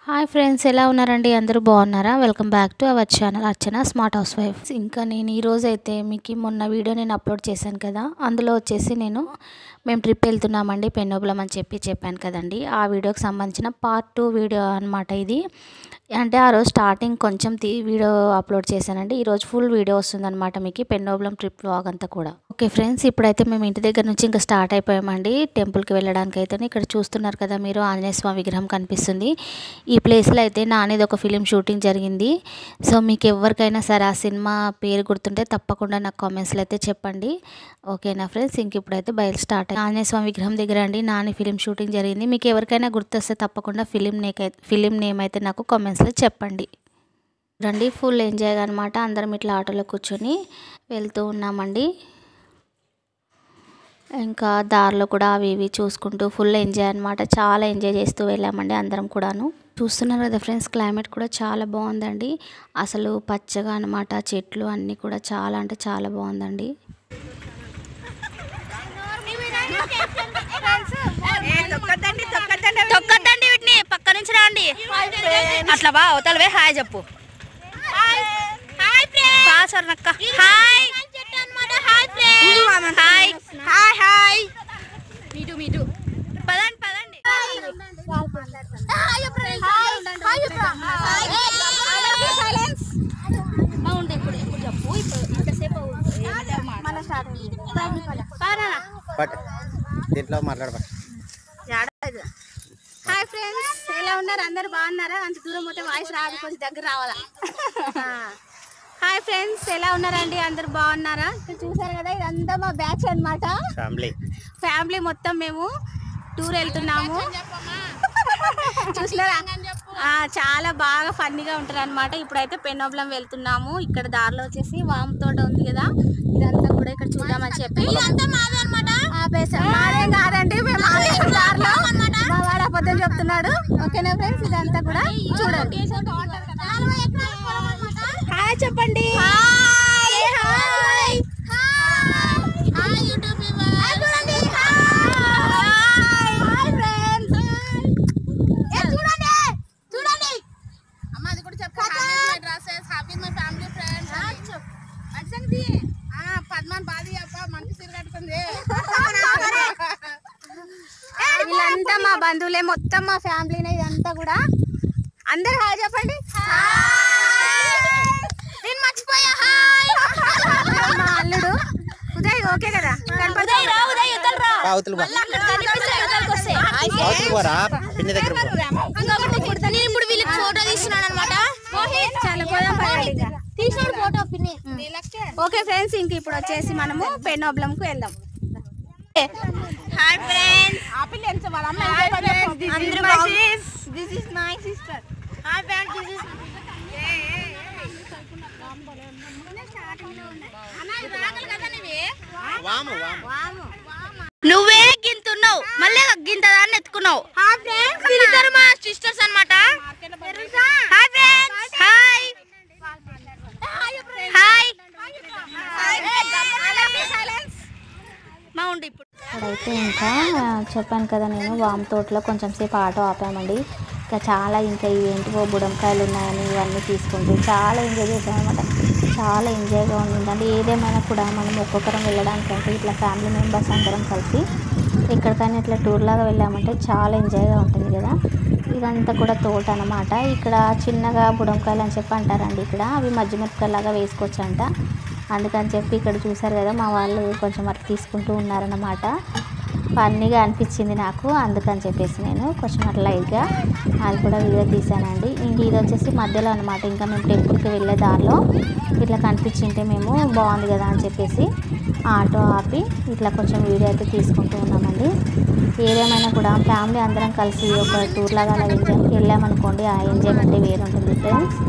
Hi friends, ఎలా ఉన్నారండి? అందరూ బాగున్నారా? Welcome back to our channel Archana smart house wife. ఇంకా నేను ఈరోజు అయితే మీకు మొన్న వీడియో నేను అప్లోడ్ చేశాను కదా, అందులో వచ్చేసి మేము ట్రిప్ వెళ్తున్నామండి పెన్నోబులం అని చెప్పాను కదండి. ఆ వీడియోకి సంబంధించిన పార్ట్ 2 వీడియో అనమాట ఇది. అంటే ఆ రోజు స్టార్టింగ్ కొంచెం వీడియో అప్లోడ్ చేశానండి. ఈరోజు ఫుల్ వీడియో వస్తుందన్నమాట మీకు పెన్నోబులం ట్రిప్ వ్లాగ్ అంతా కూడా. ఓకే ఫ్రెండ్స్, ఇప్పుడైతే మేము ఇంటి దగ్గర నుంచి ఇంకా స్టార్ట్ అయిపోయామండి టెంపుల్కి వెళ్ళడానికి. అయితే ఇక్కడ చూస్తున్నారు కదా మీరు, ఆంజనేయ స్వామి విగ్రహం కనిపిస్తుంది. ఈ ప్లేస్లో అయితే నానేది ఒక ఫిలిం షూటింగ్ జరిగింది. సో మీకు ఎవరికైనా సరే ఆ సినిమా పేరు గుర్తుంటే తప్పకుండా నాకు కామెంట్స్లో అయితే చెప్పండి. ఓకేనా ఫ్రెండ్స్, ఇంక ఇప్పుడైతే బయలు స్టార్ట్ అయ్యి ఆంజనేయ స్వామి విగ్రహం దగ్గర అండి నాని ఫిలిం షూటింగ్ జరిగింది. మీకు ఎవరికైనా గుర్తొస్తే తప్పకుండా ఫిలిం నేమ్ అయితే నాకు కామెంట్స్లో చెప్పండి. రండి, ఫుల్ ఎంజాయ్ అనమాట. అందరం ఇట్లా ఆటోలో కూర్చొని వెళ్తూ ఉన్నామండి. ఇంకా దారిలో కూడా అవి ఇవి చూసుకుంటూ ఫుల్ ఎంజాయ్ అనమాట. చాలా ఎంజాయ్ చేస్తూ వెళ్ళామండి అందరం కూడాను. చూస్తున్నారు కదా ఫ్రెండ్స్, క్లైమేట్ కూడా చాలా బాగుందండి. అసలు పచ్చగా అనమాట, చెట్లు అన్నీ కూడా చాలా అంటే చాలా బాగుందండి. తొక్కదండి వీటిని, పక్క నుంచి రండి. అట్లా బా అవతలవే హాయ్ చెప్పు. సరనక్క హాయ్ హాయ్ హాయ్ హాయ్. మీటు మీటు పదండి పదండి. బాగుండే ఇప్పుడు చెప్పు. ఇంతసేపు దీంట్లో మాట్లాడబా. హాయ్ ఫ్రెండ్స్, ఎలా ఉన్నారు? అందరు బాగున్నారా? అంత దూరం పోతే వాయిస్ రాదు, కొంచెం దగ్గర రావాలా. హాయ్ ఫ్రెండ్స్, ఎలా ఉన్నారండి? అందరు బాగున్నారా? చూసారు కదా, ఇదంతా మా బ్యాచ్ అనమాట. ఫ్యామిలీ మొత్తం మేము టూర్ వెళ్తున్నాము. చూసినారా? చాలా బాగా ఫన్నీగా ఉంటారు అనమాట. ఇప్పుడైతే పెన్నోబులం వెళ్తున్నాము. ఇక్కడ దారిలో వచ్చేసి వామ తోట ఉంది కదా, ఇదంతా కూడా ఇక్కడ చూద్దామని చెప్పి. మాదేం కాదండి, మేము దారిలో మా వాడు అబద్ధం చెప్తున్నాడు. ఓకేనా ఫ్రెండ్స్, ఇదంతా కూడా చూడండి. హాయ్ చెప్పండి. వీళ్ళంతా మా బంధువులే, మొత్తం మా ఫ్యామిలీనే ఇదంతా కూడా. అందరు హాయ్ చెప్పండి. నేను మర్చిపోయా. మా అల్లుడు ఉదయ్. ఓకే కదా, ఇప్పుడు వీళ్ళకి ఫోటో తీస్తున్నాను అనమాట. ఓకే ఫ్రెండ్స్, ఇంక ఇప్పుడు వచ్చేసి మనము పెన్నోబులంకు వెళ్దాం. Hi friends, this is my sister. Hi friends, this is నువ్వే గింతున్నావు, మళ్ళీ గింత దాన్ని ఎత్తుకున్నావు. వీళ్ళిద్దరు మా సిస్టర్స్ అనమాట. Hi friends, hi hi. ఇక్కడైతే ఇంకా చెప్పాను కదా నేను, వామ తోటలో కొంచెం సేపు ఆటో ఆపామండి. ఇంకా చాలా ఇంకా ఏంటివో బుడంకాయలు ఉన్నాయని ఇవన్నీ తీసుకుంటూ చాలా ఎంజాయ్ చేసామన్నమాట. చాలా ఎంజాయ్గా ఉండిందండి. ఏదేమైనా కూడా మనం ఒక్కొక్కరం వెళ్ళడానికంటే ఇట్లా ఫ్యామిలీ మెంబర్స్ అందరం కలిసి ఎక్కడికైనా ఇట్లా టూర్ లాగా వెళ్ళామంటే చాలా ఎంజాయ్గా ఉంటుంది కదా. ఇదంతా కూడా తోట అన్నమాట. ఇక్కడ చిన్నగా బుడంకాయలు అని చెప్పి అంటారండి. ఇక్కడ అవి మధ్యమిరపకాయలాగా వేసుకోవచ్చు అంట. అందుకని చెప్పి ఇక్కడ చూసారు కదా, మా వాళ్ళు కొంచెం అట్లా తీసుకుంటూ ఉన్నారన్నమాట. ఫన్నీగా అనిపించింది నాకు, అందుకని చెప్పేసి నేను కొంచెం అట్లా లైట్గా అది కూడా వీడియో తీసానండి. ఇంక ఇది వచ్చేసి మధ్యలో అనమాట. ఇంకా మేము టెంపుల్కి వెళ్ళే దారిలో ఇట్లా కనిపించింటే మేము బాగుంది కదా అని చెప్పేసి ఆటో ఆపి ఇట్లా కొంచెం వీడియో అయితే తీసుకుంటూ ఉన్నామండి. ఏదేమైనా కూడా ఫ్యామిలీ అందరం కలిసి ఒక టూర్ లాగా అలా వెళ్ళామనుకోండి, ఆ ఎంజాయ్మెంట్ వేరు ఉంటుంది ఫ్రెండ్స్.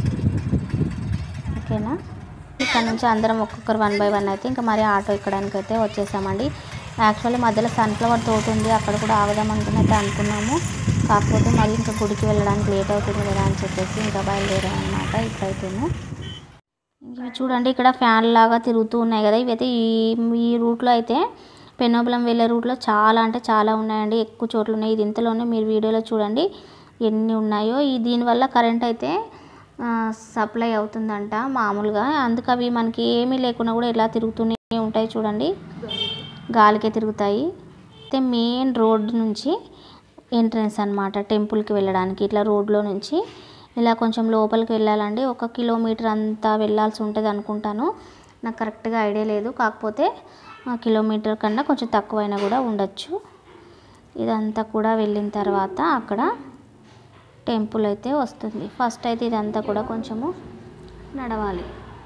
ఓకేనా, ఇక్కడ నుంచి అందరం ఒక్కొక్కరు 1 by 1 అయితే ఇంకా మరి ఆటో ఎక్కడానికి అయితే వచ్చేసామండి. యాక్చువల్లీ మధ్యలో సన్ఫ్లవర్ తోట ఉంది, అక్కడ కూడా ఆగుదాం అయితే అనుకున్నాము. కాకపోతే మరి ఇంకా గుడికి వెళ్ళడానికి లేట్ అవుతుంది కదా అని చెప్పేసి ఇంకా బయలుదేరాం అనమాట. ఇప్పుడైతేను చూడండి, ఇక్కడ ఫ్యాన్ లాగా తిరుగుతూ ఉన్నాయి కదా. ఇవైతే ఈ రూట్లో అయితే పెన్నోబులం వెళ్ళే రూట్లో చాలా అంటే చాలా ఉన్నాయండి. ఎక్కువ చోట్లు ఉన్నాయి. ఇది ఇంతలోనే మీరు వీడియోలో చూడండి ఎన్ని ఉన్నాయో. దీనివల్ల కరెంట్ అయితే సప్లై అవుతుందంట మామూలుగా. అందుకు అవి మనకి ఏమీ లేకున్నా కూడా ఇలా తిరుగుతూనే ఉంటాయి చూడండి, గాలికే తిరుగుతాయి. అయితే మెయిన్ రోడ్ నుంచి ఎంట్రన్స్ అన్నమాట టెంపుల్కి వెళ్ళడానికి. ఇట్లా రోడ్లో నుంచి ఇలా కొంచెం లోపలికి వెళ్ళాలండి. 1 కిలోమీటర్ అంతా వెళ్ళాల్సి ఉంటుంది అనుకుంటాను, నాకు కరెక్ట్గా ఐడియా లేదు. కాకపోతే కిలోమీటర్ కన్నా కొంచెం తక్కువైనా కూడా ఉండొచ్చు. ఇదంతా కూడా వెళ్ళిన తర్వాత అక్కడ టెంపుల్ అయితే వస్తుంది. ఫస్ట్ అయితే ఇదంతా కూడా కొంచెము నడవాలి.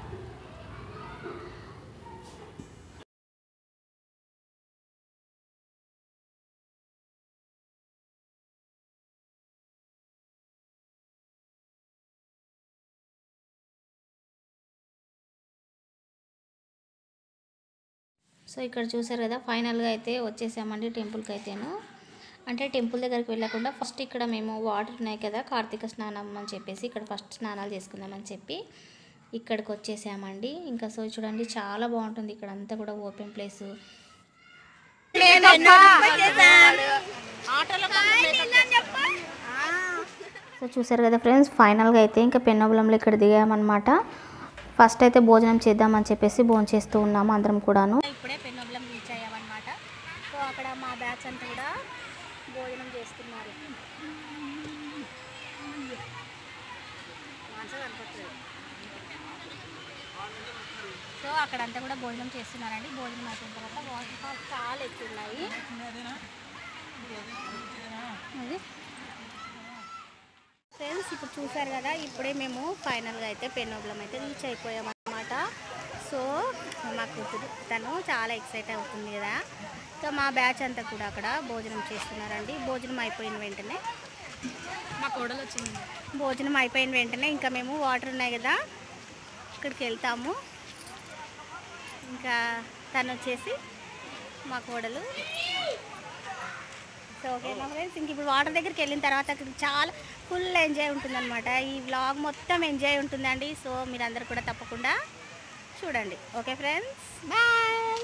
సో ఇక్కడ చూసారు కదా, ఫైనల్గా అయితే వచ్చేసామండి టెంపుల్కి అయితేను. అంటే టెంపుల్ దగ్గరికి వెళ్ళకుండా ఫస్ట్ ఇక్కడ మేము వాటర్ ఉన్నాయి కదా, కార్తీక స్నానం అని చెప్పేసి ఇక్కడ ఫస్ట్ స్నానాలు చేసుకుందామని చెప్పి ఇక్కడికి వచ్చేసామండి. ఇంకా సో చూడండి చాలా బాగుంటుంది ఇక్కడ అంతా కూడా ఓపెన్ ప్లేస్. సో చూసారు కదా ఫ్రెండ్స్, ఫైనల్గా అయితే ఇంకా పెన్నబలంలో ఇక్కడ దిగామన్నమాట. ఫస్ట్ అయితే భోజనం చేద్దామని చెప్పేసి భోజనం చేస్తూ ఉన్నాము అందరం కూడాను. ఇప్పుడే పెన్నబలం రీచ్ అయ్యామన్నమాట. సో అక్కడ మా బ్యాచ్ అంతా కూడా భోజనం చేస్తున్నారు. సో అక్కడంతా కూడా భోజనం చేస్తున్నారండి. భోజనం అయిపోయిన తర్వాత వాటర్ ఫాల్స్ చాలా ఎక్కువ ఉన్నాయి. ఫ్రెండ్స్ ఇప్పుడు చూసారు కదా, ఇప్పుడే మేము ఫైనల్గా అయితే పెన్నబలం అయితే రీచ్ అయిపోయామన్నమాట. సో మాకు తను చాలా ఎక్సైట్ అవుతుంది కదా. సో మా బ్యాచ్ అంతా కూడా అక్కడ భోజనం చేస్తున్నారండి. భోజనం అయిపోయిన వెంటనే మా కోడలు వచ్చింది. భోజనం అయిపోయిన వెంటనే ఇంకా మేము వాటర్ ఉన్నాయి కదా ఇక్కడికి వెళ్తాము. ఇంకా తను వచ్చేసి మా కోడలు. సో ఓకేనా ఫ్రెండ్స్, ఇంక ఇప్పుడు వాటర్ దగ్గరికి వెళ్ళిన తర్వాత అక్కడ చాలా ఫుల్ ఎంజాయ్ ఉంటుందన్నమాట. ఈ వ్లాగ్ మొత్తం ఎంజాయ్ ఉంటుందండి. సో మీరందరూ కూడా తప్పకుండా చూడండి. Okay friends, bye.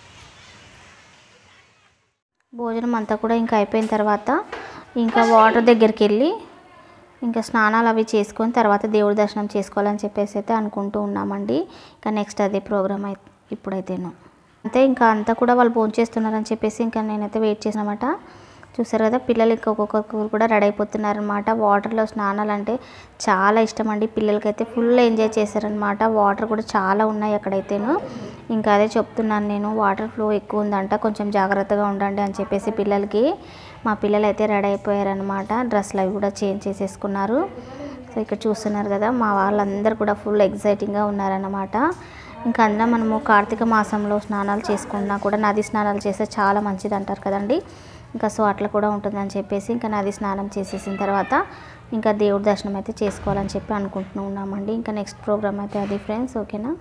భోజనం అంతా కూడా ఇంకా అయిపోయిన తర్వాత ఇంకా వాటర్ దగ్గరికి వెళ్ళి ఇంకా స్నానాలు అవి చేసుకొని తర్వాత దేవుడి దర్శనం చేసుకోవాలని చెప్పేసి అయితే అనుకుంటూ ఉన్నామండి. ఇంకా నెక్స్ట్ అదే ప్రోగ్రామ్ అయితే ఇప్పుడైతేను అంతే. ఇంకా అంతా కూడా వాళ్ళు భోజనం చేస్తున్నారని చెప్పేసి ఇంకా నేనైతే వెయిట్ చేసానమాట. చూసారు కదా, పిల్లలు ఇంకా ఒక్కొక్కరు కూడా రెడీ అయిపోతున్నారనమాట. వాటర్లో స్నానాలు అంటే చాలా ఇష్టం అండి పిల్లలకైతే. ఫుల్ ఎంజాయ్ చేశారనమాట. వాటర్ కూడా చాలా ఉన్నాయి అక్కడైతేను. ఇంకా అదే చెప్తున్నాను నేను, వాటర్ ఫ్లో ఎక్కువ ఉందంట, కొంచెం జాగ్రత్తగా ఉండండి అని చెప్పేసి పిల్లలకి. మా పిల్లలు అయితే రెడీ అయిపోయారనమాట. డ్రెస్సులు అవి కూడా చేంజ్ చేసేసుకున్నారు. సో ఇక్కడ చూస్తున్నారు కదా, మా వాళ్ళందరూ కూడా ఫుల్ ఎగ్జైటింగ్గా ఉన్నారన్నమాట. ఇంకా అందులో మనము కార్తీక మాసంలో స్నానాలు చేసుకున్నా కూడా నది స్నానాలు చేస్తే చాలా మంచిది అంటారు కదండి. ఇంకా సో అట్లా కూడా ఉంటుందని చెప్పేసి ఇంకా నది స్నానం చేసేసిన తర్వాత ఇంకా దేవుడి దర్శనం అయితే చేసుకోవాలని చెప్పి అనుకుంటూ ఉన్నామండి. ఇంకా నెక్స్ట్ ప్రోగ్రామ్ అయితే అది ఫ్రెండ్స్, ఓకేనా.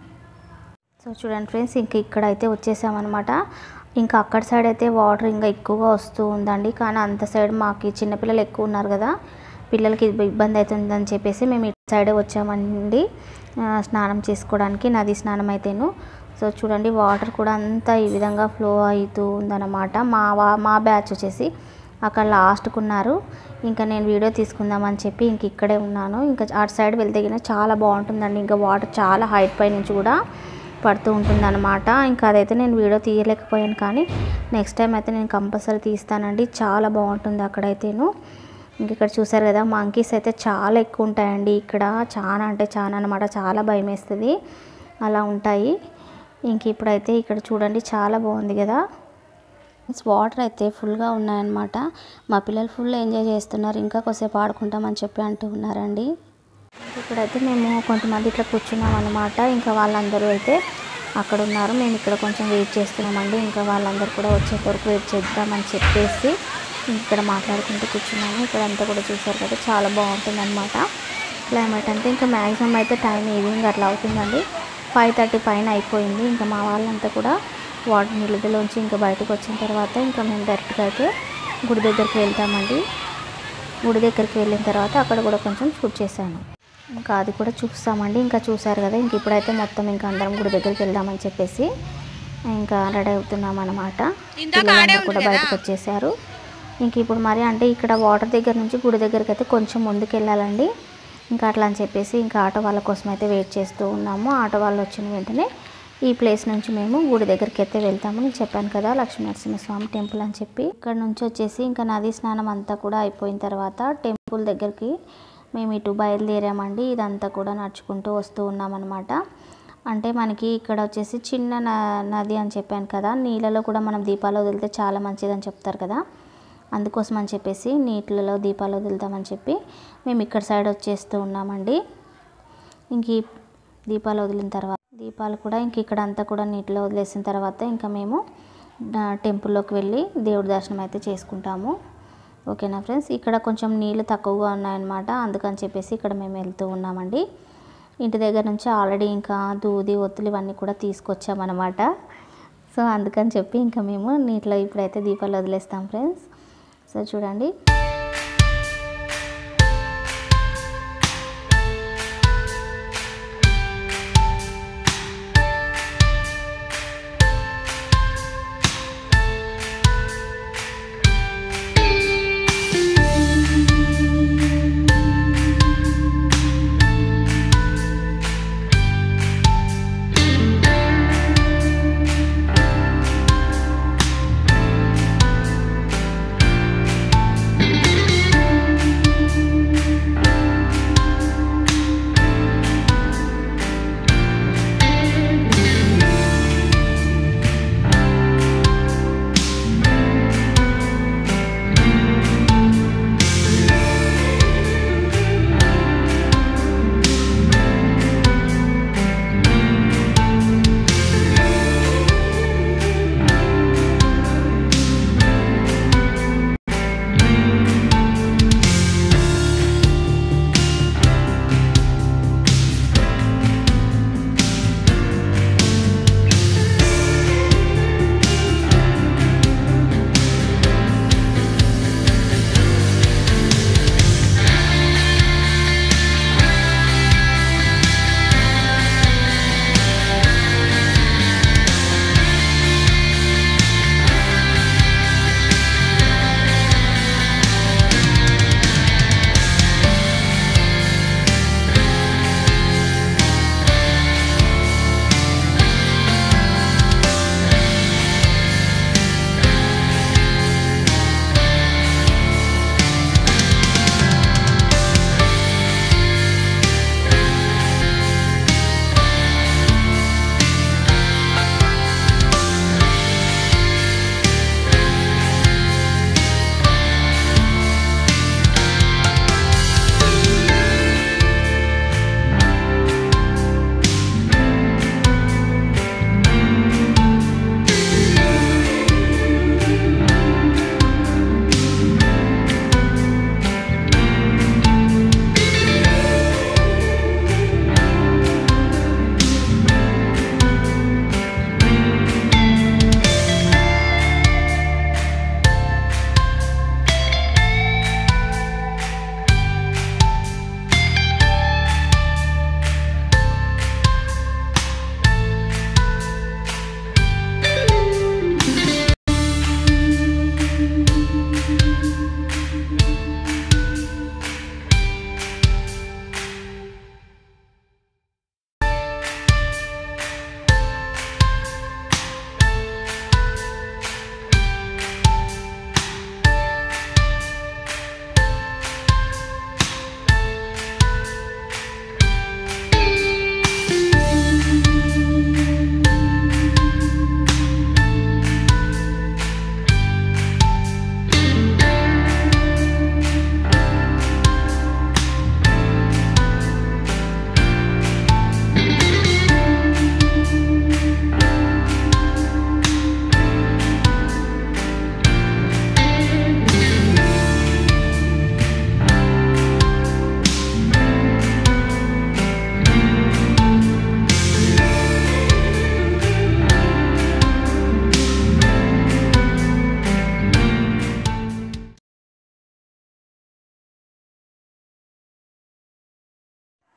సో చూడండి ఫ్రెండ్స్, ఇంకా ఇక్కడైతే వచ్చేసామన్నమాట. ఇంకా అక్కడ సైడ్ అయితే వాటర్ ఇంకా ఎక్కువగా వస్తూ ఉందండి. కానీ అంత సైడ్ మాకు చిన్నపిల్లలు ఎక్కువ ఉన్నారు కదా, పిల్లలకి ఇబ్బంది అవుతుందని చెప్పేసి మేము ఇటు సైడే వచ్చామండి స్నానం చేసుకోవడానికి, నది స్నానం అయితేను. సో చూడండి వాటర్ కూడా అంతా ఈ విధంగా ఫ్లో అవుతూ ఉందన్నమాట. మా బ్యాచ్ వచ్చేసి అక్కడ లాస్ట్కు ఉన్నారు. ఇంకా నేను వీడియో తీసుకుందామని చెప్పి ఇంక ఇక్కడే ఉన్నాను. ఇంకా అటు సైడ్ వెళ్తే చాలా బాగుంటుందండి. ఇంకా వాటర్ చాలా హైట్ పై నుంచి కూడా పడుతూ ఉంటుందన్నమాట. ఇంకా అదైతే నేను వీడియో తీయలేకపోయాను, కానీ నెక్స్ట్ టైం అయితే నేను కంపల్సరీ తీస్తానండి. చాలా బాగుంటుంది అక్కడైతేను. ఇంక ఇక్కడ చూసారు కదా, మంకీస్ అయితే చాలా ఎక్కువ ఉంటాయండి ఇక్కడ. చాలా అంటే చాలా అనమాట, చాలా భయం వేస్తుంది అలా ఉంటాయి. ఇంక ఇప్పుడైతే ఇక్కడ చూడండి చాలా బాగుంది కదా. వాటర్ అయితే ఫుల్గా ఉన్నాయన్నమాట. మా పిల్లలు ఫుల్ ఎంజాయ్ చేస్తున్నారు. ఇంకా కొద్దిసేపు ఆడుకుంటామని చెప్పి అంటూ ఉన్నారండి. ఇక్కడైతే మేము కొంతమంది ఇట్లా కూర్చున్నాం అనమాట. ఇంకా వాళ్ళందరూ అయితే అక్కడ ఉన్నారు, మేము ఇక్కడ కొంచెం వెయిట్ చేస్తున్నామండి. ఇంకా వాళ్ళందరూ కూడా వచ్చే వరకు వెయిట్ చేద్దామని చెప్పేసి ఇక్కడ మాట్లాడుకుంటూ కూర్చున్నాము. ఇక్కడ అంతా కూడా చూసారు కదా, చాలా బాగుంటుంది అనమాట క్లైమేట్ అంతా. ఇంకా మ్యాక్సిమం అయితే టైం ఈవినింగ్ అట్లా అవుతుందండి, 5:30 పైన అయిపోయింది. ఇంకా మా వాళ్ళంతా కూడా వాటర్ నీళ్ళలోంచి ఇంకా బయటకు వచ్చిన తర్వాత ఇంకా మేము డైరెక్ట్గా అయితే గుడి దగ్గరికి వెళ్తామండి. గుడి దగ్గరికి వెళ్ళిన తర్వాత అక్కడ కూడా కొంచెం షూట్ చేశాను, ఇంకా అది కూడా చూస్తామండి. ఇంకా చూసారు కదా, ఇంక ఇప్పుడైతే మొత్తం ఇంకా అందరం గుడి దగ్గరికి వెళ్దామని చెప్పేసి ఇంకా రెడీ అవుతున్నాం అనమాట. పిల్లలందరూ కూడా బయటకు వచ్చేసారు. ఇంక ఇప్పుడు మరి అంటే ఇక్కడ వాటర్ దగ్గర నుంచి గుడి దగ్గరికి అయితే కొంచెం ముందుకు వెళ్ళాలండి. ఇంకా అట్లా అని చెప్పేసి ఇంకా ఆటో వాళ్ళ కోసం అయితే వెయిట్ చేస్తూ ఉన్నాము. ఆటో వాళ్ళు వచ్చిన వెంటనే ఈ ప్లేస్ నుంచి మేము గుడి దగ్గరికి అయితే వెళ్తాము. నేను చెప్పాను కదా లక్ష్మీనరసింహస్వామి టెంపుల్ అని చెప్పి. ఇక్కడ నుంచి వచ్చేసి ఇంకా నది స్నానం అంతా కూడా అయిపోయిన తర్వాత టెంపుల్ దగ్గరికి మేము ఇటు బయలుదేరామండి. ఇదంతా కూడా నడుచుకుంటూ వస్తూ ఉన్నామన్నమాట. అంటే మనకి ఇక్కడ వచ్చేసి చిన్న నది అని చెప్పాను కదా, నీళ్ళలో కూడా మనం దీపాలు వదిలితే చాలా మంచిదని చెప్తారు కదా, అందుకోసం అని చెప్పేసి నీటిలలో దీపాలు వదులుతామని చెప్పి మేము ఇక్కడ సైడ్ వచ్చేస్తూ ఉన్నామండి. ఇంక ఈ దీపాలు వదిలిన తర్వాత దీపాలు కూడా ఇంక ఇక్కడ అంతా కూడా నీటిలో వదిలేసిన తర్వాత ఇంకా మేము టెంపుల్లోకి వెళ్ళి దేవుడి దర్శనం అయితే చేసుకుంటాము. ఓకేనా ఫ్రెండ్స్, ఇక్కడ కొంచెం నీళ్ళు తక్కువగా ఉన్నాయన్నమాట, అందుకని చెప్పేసి ఇక్కడ మేము వెళ్తూ ఉన్నామండి. ఇంటి దగ్గర నుంచి ఆల్రెడీ ఇంకా దూది ఒత్తులు ఇవన్నీ కూడా తీసుకొచ్చామన్నమాట. సో అందుకని చెప్పి ఇంకా మేము నీటిలో ఇప్పుడైతే దీపాలు వదిలేస్తాం ఫ్రెండ్స్. సో చూడండి.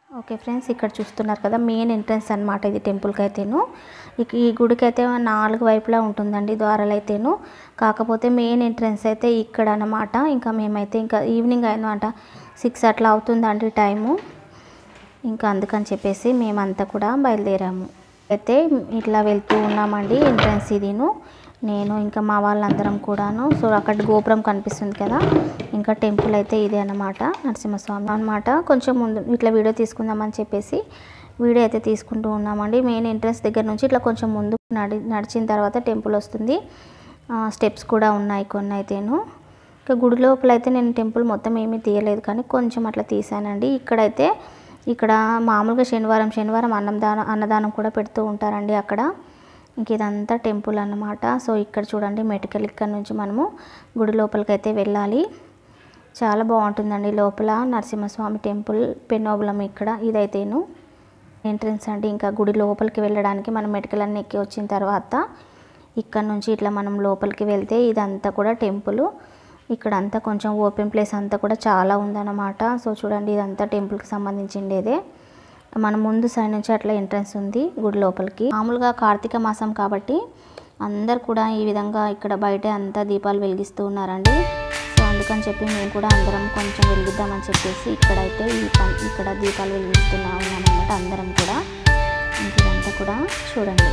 ఓకే ఫ్రెండ్స్, ఇక్కడ చూస్తున్నారు కదా మెయిన్ ఎంట్రన్స్ అనమాట ఇది టెంపుల్కి అయితేను. ఈ గుడికి అయితే 4 వైపులా ఉంటుందండి ద్వారాలు అయితేను. కాకపోతే మెయిన్ ఎంట్రన్స్ అయితే ఇక్కడ అన్నమాట. ఇంకా మేమైతే ఇంకా ఈవినింగ్ అయిందన్నమాట, 6 అట్లా అవుతుందండి టైము. ఇంకా అందుకని చెప్పేసి మేమంతా కూడా బయలుదేరాము. అయితే ఇట్లా వెళ్తూ ఉన్నామండి. ఎంట్రన్స్ ఇదిను, నేను ఇంకా మా వాళ్ళందరం కూడాను. సో అక్కడ గోపురం కనిపిస్తుంది కదా, ఇంకా టెంపుల్ అయితే ఇదే అన్నమాట, నరసింహస్వామి అన్నమాట. కొంచెం ముందు ఇట్లా వీడియో తీసుకుందామని చెప్పేసి వీడియో అయితే తీసుకుంటూ ఉన్నామండి. మెయిన్ ఎంట్రన్స్ దగ్గర నుంచి ఇట్లా కొంచెం ముందు నడిచిన తర్వాత టెంపుల్ వస్తుంది. స్టెప్స్ కూడా ఉన్నాయి కొన్ని అయితేను. ఇంకా గుడి లోపల అయితే నేను టెంపుల్ మొత్తం ఏమీ తీయలేదు, కానీ కొంచెం అట్లా తీసానండి. ఇక్కడ మామూలుగా శనివారం అన్నదానం కూడా పెడుతూ ఉంటారండి అక్కడ. ఇంక ఇదంతా టెంపుల్ అన్నమాట. సో ఇక్కడ చూడండి మెటికల్ ఇక్కడ నుంచి మనము గుడి లోపలికి అయితే వెళ్ళాలి. చాలా బాగుంటుందండి లోపల నరసింహస్వామి టెంపుల్ పెన్నోబులం. ఇక్కడ ఇదైతేను ఎంట్రన్స్ అండి. ఇంకా గుడి లోపలికి వెళ్ళడానికి మనం మెటికల్ అన్నీ ఎక్కి వచ్చిన తర్వాత ఇక్కడ నుంచి ఇట్లా మనం లోపలికి వెళ్తే ఇదంతా కూడా టెంపుల్. ఇక్కడ అంతా కొంచెం ఓపెన్ ప్లేస్ అంతా కూడా చాలా ఉందన్నమాట. సో చూడండి ఇదంతా టెంపుల్కి సంబంధించిండేదే. మన ముందు సైడ్ నుంచి అట్లా ఎంట్రన్స్ ఉంది గుడి లోపలికి. మామూలుగా కార్తీక మాసం కాబట్టి అందరు కూడా ఈ విధంగా ఇక్కడ బయట అంతా దీపాలు వెలిగిస్తూ ఉన్నారండి. సో అందుకని చెప్పి మేము కూడా అందరం కొంచెం వెలిగిద్దామని చెప్పేసి ఇక్కడైతే ఇక్కడ దీపాలు ఉన్నామన్నమాట అందరం కూడా. ఇదంతా కూడా చూడండి.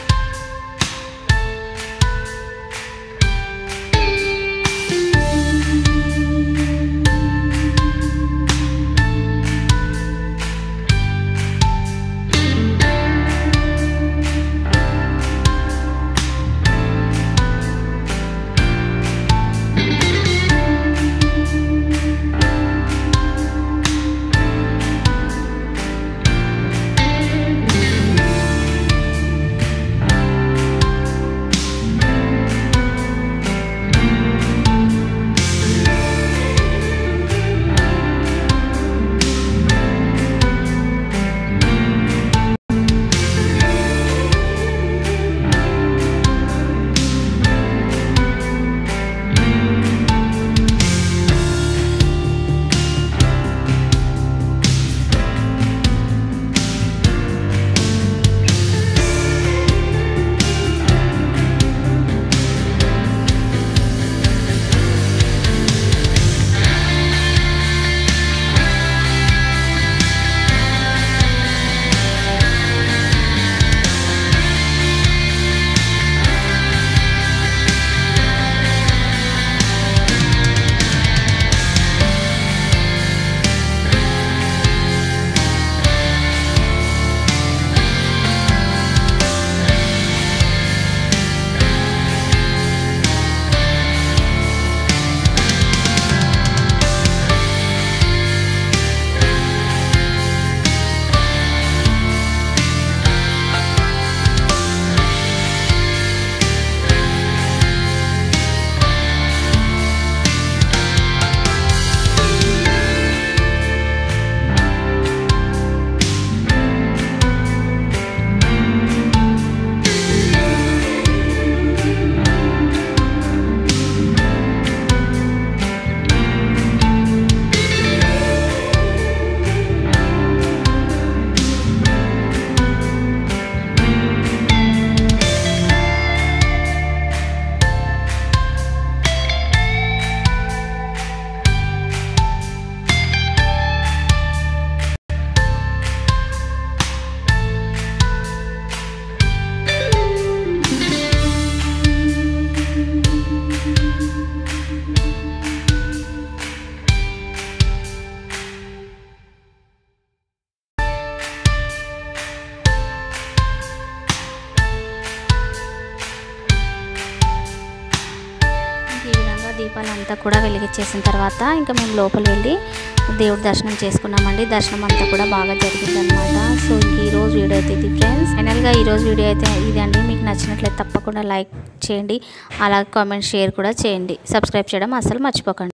దీపాలంతా కూడా వెలిగించేసిన తర్వాత ఇంకా మేము లోపల వెళ్ళి దేవుడి దర్శనం చేసుకున్నామండి. దర్శనం అంతా కూడా బాగా జరిగిందనమాట. సో ఈరోజు వీడియో అయితే ఇది ఫ్రెండ్స్. ఫైనల్గా ఈరోజు వీడియో అయితే ఇదండి. మీకు నచ్చినట్లయితే తప్పకుండా లైక్ చేయండి, అలాగే కామెంట్ షేర్ కూడా చేయండి. సబ్స్క్రైబ్ చేయడం అస్సలు మర్చిపోకండి.